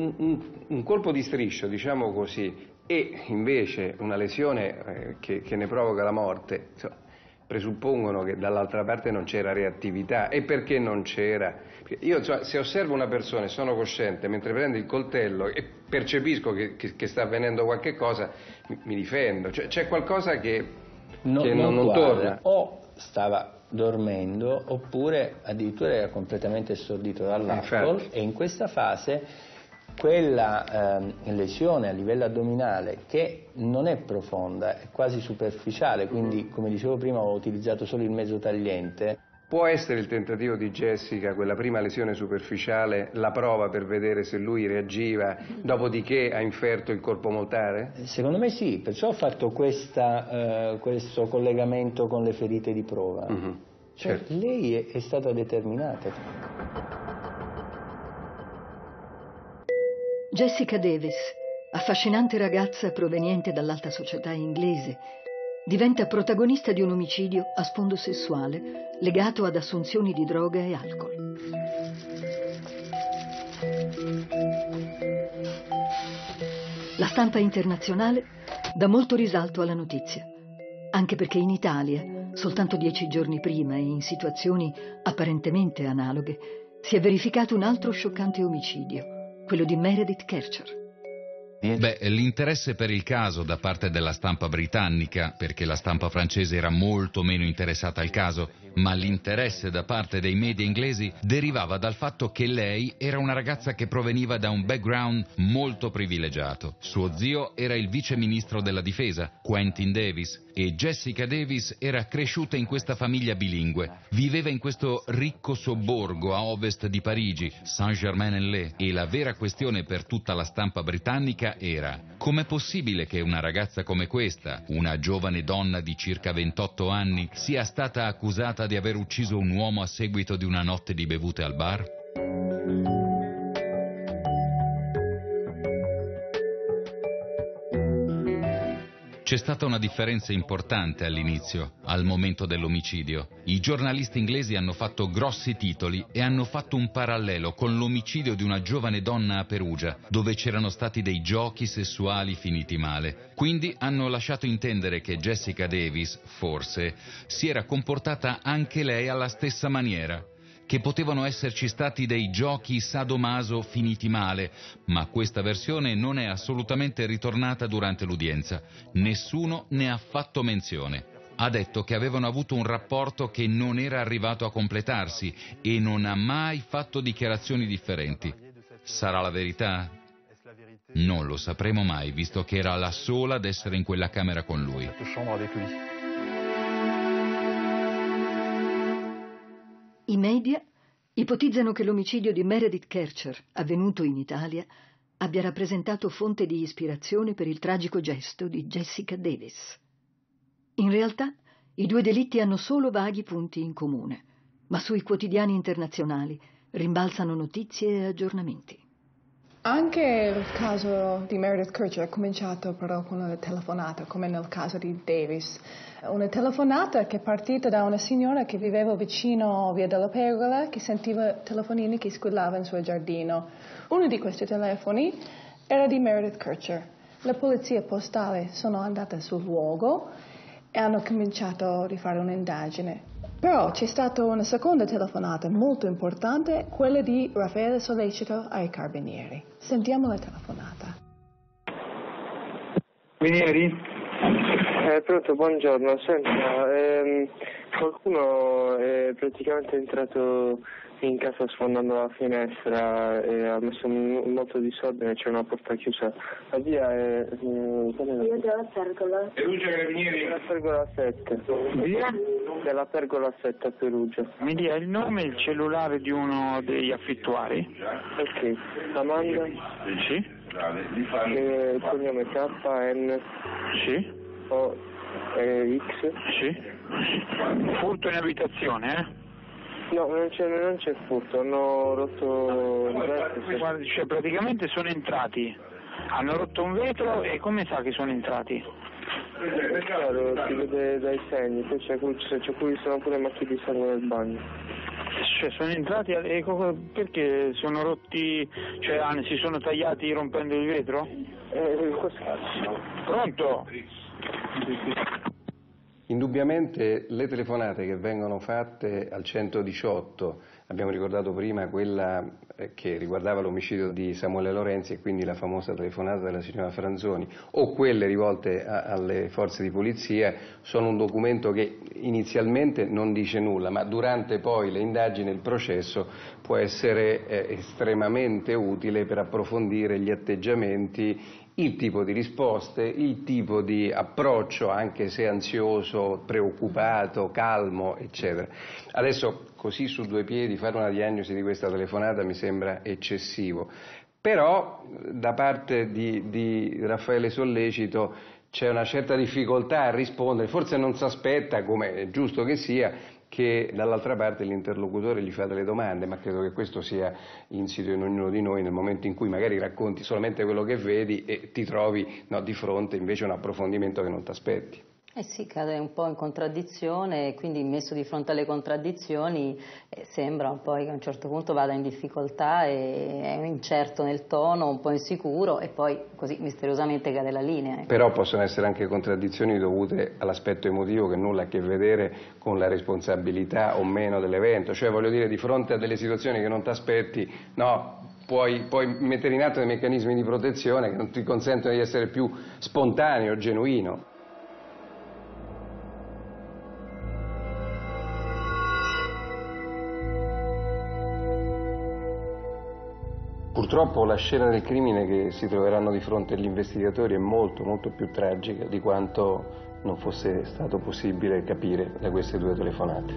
[SPEAKER 2] un colpo di striscio, diciamo così, e invece una lesione che ne provoca la morte, presuppongono che dall'altra parte non c'era reattività. E perché non c'era? Perché io se osservo una persona e sono cosciente, mentre prendo il coltello e percepisco che sta avvenendo qualche cosa, mi difendo. C'è qualcosa che non torna.
[SPEAKER 9] O stava dormendo oppure addirittura era completamente stordito dall'alcol, e in questa fase quella lesione a livello addominale, che non è profonda, è quasi superficiale, quindi come dicevo prima ho utilizzato solo il mezzo tagliente.
[SPEAKER 2] Può essere il tentativo di Jessica, quella prima lesione superficiale, la prova per vedere se lui reagiva, dopodiché ha inferto il corpo mortale?
[SPEAKER 9] Secondo me sì, perciò ho fatto questo collegamento con le ferite di prova. Mm-hmm. Certo. Lei è stata determinata.
[SPEAKER 7] Jessica Davis, affascinante ragazza proveniente dall'alta società inglese, diventa protagonista di un omicidio a sfondo sessuale legato ad assunzioni di droga e alcol. La stampa internazionale dà molto risalto alla notizia, anche perché in Italia, soltanto 10 giorni prima e in situazioni apparentemente analoghe, si è verificato un altro scioccante omicidio, quello di Meredith Kercher.
[SPEAKER 4] Beh, l'interesse per il caso da parte della stampa britannica, perché la stampa francese era molto meno interessata al caso, ma l'interesse da parte dei media inglesi derivava dal fatto che lei era una ragazza che proveniva da un background molto privilegiato. Suo zio era il vice ministro della difesa, Quentin Davis, e Jessica Davis era cresciuta in questa famiglia bilingue. Viveva in questo ricco sobborgo a ovest di Parigi, Saint-Germain-en-Laye, e la vera questione per tutta la stampa britannica era: com'è possibile che una ragazza come questa, una giovane donna di circa 28 anni, sia stata accusata di aver ucciso un uomo a seguito di una notte di bevute al bar? C'è stata una differenza importante all'inizio, al momento dell'omicidio. I giornalisti inglesi hanno fatto grossi titoli e hanno fatto un parallelo con l'omicidio di una giovane donna a Perugia, dove c'erano stati dei giochi sessuali finiti male. Quindi hanno lasciato intendere che Jessica Davis, forse, si era comportata anche lei alla stessa maniera, che potevano esserci stati dei giochi sadomaso finiti male, ma questa versione non è assolutamente ritornata durante l'udienza. Nessuno ne ha fatto menzione. Ha detto che avevano avuto un rapporto che non era arrivato a completarsi e non ha mai fatto dichiarazioni differenti. Sarà la verità? Non lo sapremo mai, visto che era la sola ad essere in quella camera con lui.
[SPEAKER 7] I media ipotizzano che l'omicidio di Meredith Kercher, avvenuto in Italia, abbia rappresentato fonte di ispirazione per il tragico gesto di Jessica Davis. In realtà, i due delitti hanno solo vaghi punti in comune, ma sui quotidiani internazionali rimbalzano notizie e aggiornamenti.
[SPEAKER 3] Anche il caso di Meredith Kercher è cominciato però con una telefonata, come nel caso di Davis. Una telefonata che è partita da una signora che viveva vicino Via della Pergola, che sentiva telefonini che squillavano in suo giardino. Uno di questi telefoni era di Meredith Kercher. La polizia postale sono andata sul luogo e hanno cominciato a fare un'indagine. Però c'è stata una seconda telefonata molto importante, quella di Raffaele Sollecito ai Carabinieri. Sentiamo la telefonata.
[SPEAKER 12] Carabinieri? Pronto, buongiorno. Senta, qualcuno è praticamente entrato in casa sfondando la finestra e ha messo molto disordine, c'è una porta chiusa. La via è... Via della Pergola. Perugia Carabinieri? Della Pergola 7. Via? Della Pergola 7 a Perugia.
[SPEAKER 13] Mi dia il nome e il cellulare di uno degli affittuari?
[SPEAKER 12] Ok. Amanda?
[SPEAKER 13] Sì.
[SPEAKER 12] Il cognome KN?
[SPEAKER 13] Sì.
[SPEAKER 12] O X?
[SPEAKER 13] Sì. Furto in abitazione, eh?
[SPEAKER 12] No, non c'è furto, hanno rotto il vetro.
[SPEAKER 13] Guarda, cioè praticamente sono entrati, hanno rotto un vetro e come sa che sono entrati?
[SPEAKER 12] Chiaro, si vede dai segni, poi c'è qui sono pure macchie di sangue nel bagno.
[SPEAKER 13] Cioè sono entrati e perché sono rotti, cioè si sono tagliati rompendo il vetro? Pronto?
[SPEAKER 2] Indubbiamente le telefonate che vengono fatte al 118, abbiamo ricordato prima quella che riguardava l'omicidio di Samuele Lorenzi e quindi la famosa telefonata della signora Franzoni, o quelle rivolte alle forze di polizia, sono un documento che inizialmente non dice nulla, ma durante poi le indagini e il processo può essere estremamente utile per approfondire gli atteggiamenti, il tipo di risposte, il tipo di approccio, anche se ansioso, preoccupato, calmo, eccetera. Adesso, così su due piedi, fare una diagnosi di questa telefonata mi sembra eccessivo. Però, da parte di Raffaele Sollecito, c'è una certa difficoltà a rispondere, forse non si aspetta, come è giusto che sia, che dall'altra parte l'interlocutore gli fa delle domande, ma credo che questo sia insito in ognuno di noi nel momento in cui magari racconti solamente quello che vedi e ti trovi di fronte invece a un approfondimento che non ti aspetti.
[SPEAKER 5] Eh sì, cade un po' in contraddizione e quindi messo di fronte alle contraddizioni sembra un po' che a un certo punto vada in difficoltà e è incerto nel tono, un po' insicuro e poi così misteriosamente cade la linea.
[SPEAKER 2] Però possono essere anche contraddizioni dovute all'aspetto emotivo che nulla ha a che vedere con la responsabilità o meno dell'evento, cioè voglio dire di fronte a delle situazioni che non ti aspetti, puoi mettere in atto dei meccanismi di protezione che non ti consentono di essere più spontaneo, genuino. Purtroppo la scena del crimine che si troveranno di fronte agli investigatori è molto, molto più tragica di quanto non fosse stato possibile capire da queste 2 telefonate.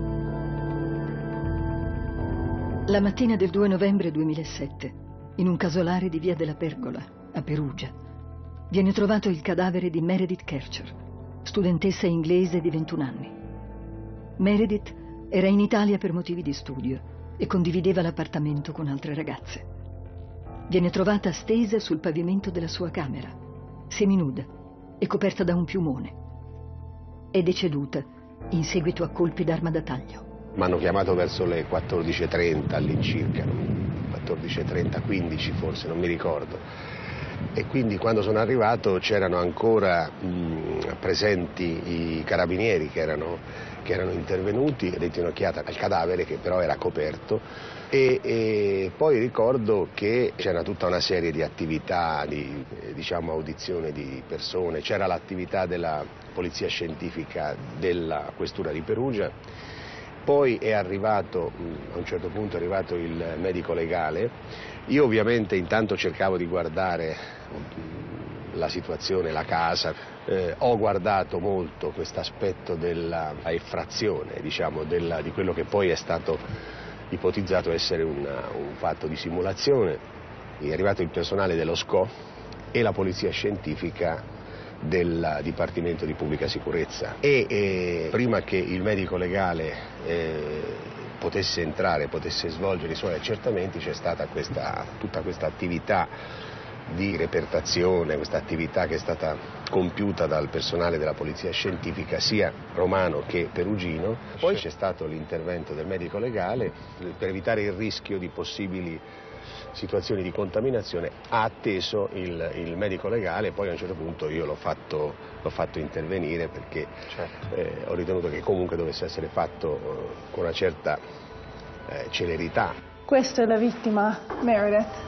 [SPEAKER 7] La mattina del 2 novembre 2007, in un casolare di Via della Pergola, a Perugia, viene trovato il cadavere di Meredith Kercher, studentessa inglese di 21 anni. Meredith era in Italia per motivi di studio e condivideva l'appartamento con altre ragazze. Viene trovata stesa sul pavimento della sua camera, seminuda e coperta da un piumone. È deceduta in seguito a colpi d'arma da taglio.
[SPEAKER 14] Mi hanno chiamato verso le 14:30 all'incirca, 14:30, 15 forse, non mi ricordo. E quindi quando sono arrivato c'erano ancora presenti i carabinieri che erano intervenuti, detti un'occhiata al cadavere che però era coperto. E poi ricordo che c'era tutta una serie di attività, di audizione di persone, c'era l'attività della polizia scientifica della questura di Perugia, poi è arrivato, a un certo punto è arrivato il medico legale. Io ovviamente intanto cercavo di guardare la situazione, la casa, ho guardato molto questo aspetto della effrazione, di quello che poi è stato ipotizzato essere un fatto di simulazione. È arrivato il personale dello SCO e la polizia scientifica del Dipartimento di Pubblica Sicurezza e prima che il medico legale potesse entrare, potesse svolgere i suoi accertamenti, c'è stata tutta questa attività di repertazione, questa attività che è stata compiuta dal personale della polizia scientifica sia romano che perugino. Poi c'è stato l'intervento del medico legale per evitare il rischio di possibili situazioni di contaminazione. Ha atteso il medico legale, poi a un certo punto io l'ho fatto intervenire perché ho ritenuto che comunque dovesse essere fatto con una certa celerità.
[SPEAKER 3] Questa è la vittima, Meredith,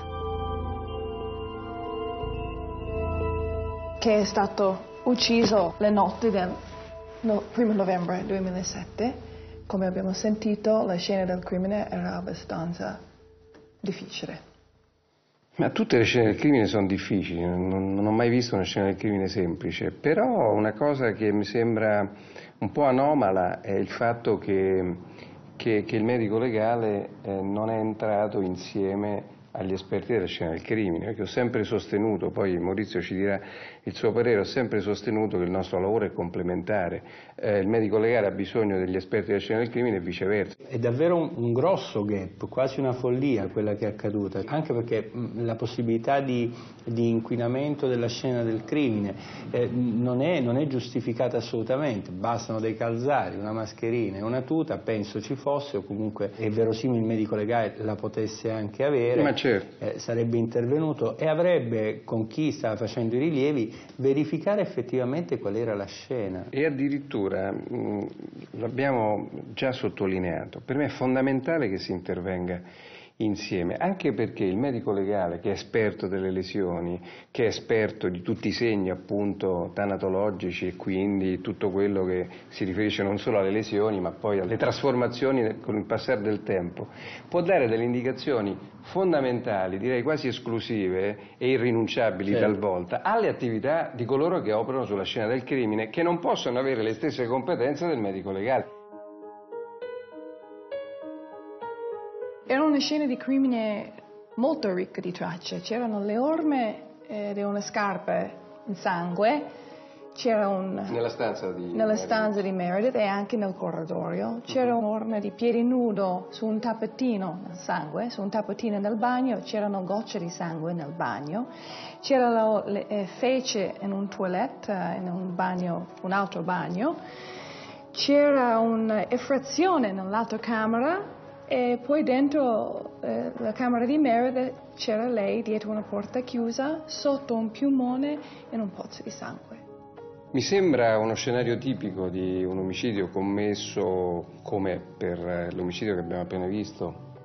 [SPEAKER 3] che è stato ucciso la notte del 1 novembre 2007. Come abbiamo sentito, la scena del crimine era abbastanza difficile.
[SPEAKER 2] Ma tutte le scene del crimine sono difficili, non ho mai visto una scena del crimine semplice, però una cosa che mi sembra un po' anomala è il fatto che il medico legale non è entrato insieme agli esperti della scena del crimine, perché ho sempre sostenuto, poi Maurizio ci dirà il suo parere, ho sempre sostenuto che il nostro lavoro è complementare, il medico legale ha bisogno degli esperti della scena del crimine e viceversa.
[SPEAKER 9] È davvero un grosso gap, quasi una follia quella che è accaduta, anche perché la possibilità di inquinamento della scena del crimine non è giustificata assolutamente, bastano dei calzari, una mascherina e una tuta, penso ci fosse, o comunque è verosimile il medico legale la potesse anche avere.
[SPEAKER 2] Ma certo.
[SPEAKER 9] Sarebbe intervenuto e avrebbe, con chi stava facendo i rilievi, verificare effettivamente qual era la scena.
[SPEAKER 2] E addirittura, l'abbiamo già sottolineato, per me è fondamentale che si intervenga insieme, anche perché il medico legale, che è esperto delle lesioni, che è esperto di tutti i segni appunto tanatologici e quindi tutto quello che si riferisce non solo alle lesioni ma poi alle trasformazioni con il passare del tempo, può dare delle indicazioni fondamentali, direi quasi esclusive e irrinunciabili talvolta, alle attività di coloro che operano sulla scena del crimine, che non possono avere le stesse competenze del medico legale.
[SPEAKER 3] Era una scena di crimine molto ricca di tracce, c'erano le orme di una scarpa in sangue, c'era
[SPEAKER 2] nella stanza
[SPEAKER 3] di Meredith e anche nel corridoio, c'era un'orma di piede nudo su un tappetino nel sangue, su un tappetino nel bagno, c'erano gocce di sangue nel bagno, c'era fece in un toilette, in un altro bagno, c'era un'effrazione nell'altra camera. E poi dentro la camera di Meredith c'era lei dietro una porta chiusa, sotto un piumone e un pozzo di sangue.
[SPEAKER 2] Mi sembra uno scenario tipico di un omicidio commesso, come per l'omicidio che abbiamo appena visto,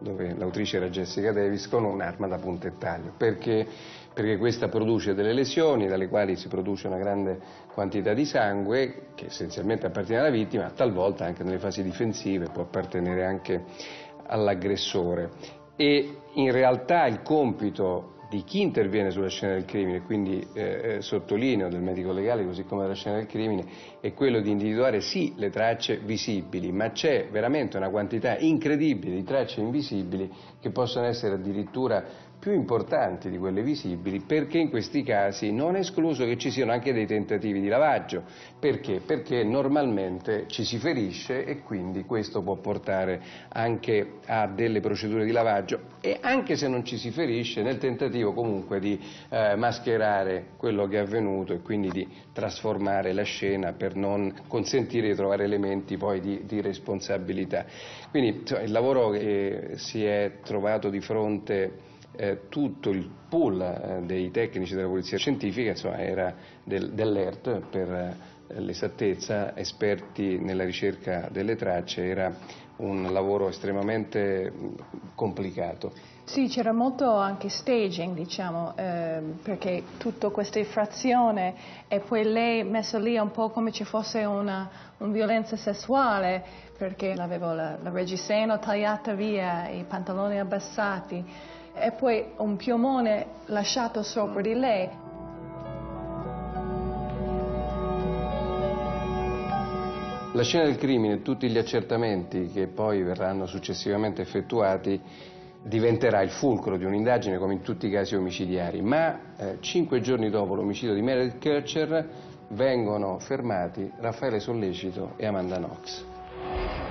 [SPEAKER 2] dove l'autrice era Jessica Davis, con un'arma da punta e taglio. Perché questa produce delle lesioni dalle quali si produce una grande quantità di sangue che essenzialmente appartiene alla vittima, talvolta anche nelle fasi difensive può appartenere anche all'aggressore. E in realtà il compito di chi interviene sulla scena del crimine, quindi sottolineo del medico legale così come della scena del crimine, è quello di individuare sì le tracce visibili, ma c'è veramente una quantità incredibile di tracce invisibili che possono essere addirittura più importanti di quelle visibili, perché in questi casi non è escluso che ci siano anche dei tentativi di lavaggio. Perché? Perché normalmente ci si ferisce e quindi questo può portare anche a delle procedure di lavaggio, e anche se non ci si ferisce, nel tentativo comunque di mascherare quello che è avvenuto e quindi di trasformare la scena per non consentire di trovare elementi poi di responsabilità. Quindi insomma, il lavoro che si è trovato di fronte tutto il pool dei tecnici della polizia scientifica, insomma, era dell'ERT per l'esattezza, esperti nella ricerca delle tracce, era un lavoro estremamente complicato.
[SPEAKER 3] Sì, c'era molto anche staging, diciamo, perché tutta questa infrazione e poi lei messa lì un po' come ci fosse una violenza sessuale, perché aveva la reggiseno tagliata via, i pantaloni abbassati e poi un piumone lasciato sopra di lei.
[SPEAKER 2] La scena del crimine e tutti gli accertamenti che poi verranno successivamente effettuati diventerà il fulcro di un'indagine come in tutti i casi omicidiari, ma 5 giorni dopo l'omicidio di Meredith Kercher vengono fermati Raffaele Sollecito e Amanda Knox.